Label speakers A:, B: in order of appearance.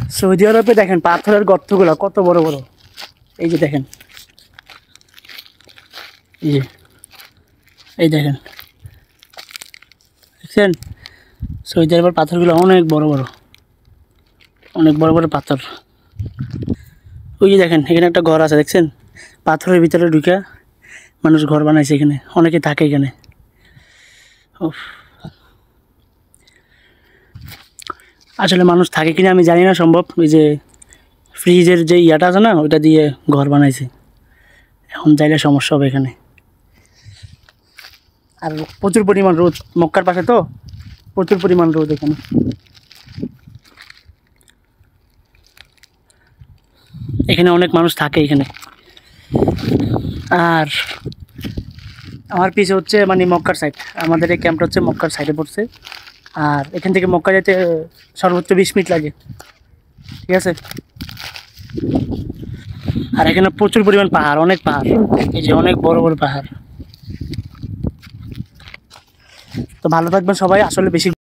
A: Saudi আরবে দেখেন পাথরের গর্তগুলো কত বড় বড়। এই যে দেখেন, এই যে এই দেখেন, দেখছেন সৌদি আরবের পাথরগুলো অনেক বড় বড়, অনেক বড় বড় পাথর। ওই যে দেখেন এখানে একটা ঘর আছে, দেখছেন পাথরের ভিতরে ঢুকে মানুষ ঘর বানাইছে, এখানে অনেকে থাকে এখানে। উফ, আসলে মানুষ থাকে কিনা আমি জানি না, সম্ভব ওই যে ফ্রিজের যে ইয়াটা আছে না ওইটা দিয়ে ঘর বানাইছে, এখন চাইলে সমস্যা হবে এখানে। আর প্রচুর পরিমাণ রোদ, মক্কার পাশে তো প্রচুর পরিমাণ রোদ এখানে। এখানে অনেক মানুষ থাকে এখানে। আর আমার পিছে হচ্ছে মানে মক্কার সাইড, আমাদের এই ক্যাম্পটা হচ্ছে মক্কার সাইডে পড়ছে। আর এখান থেকে মক্কা যেতে সর্বোচ্চ 20 মিনিট লাগে, ঠিক আছে। আর এখানে প্রচুর পরিমাণ পাহাড়, অনেক পাহাড়, এই যে অনেক বড় বড় পাহাড়। তো ভালো থাকবেন সবাই, আসলে বেশি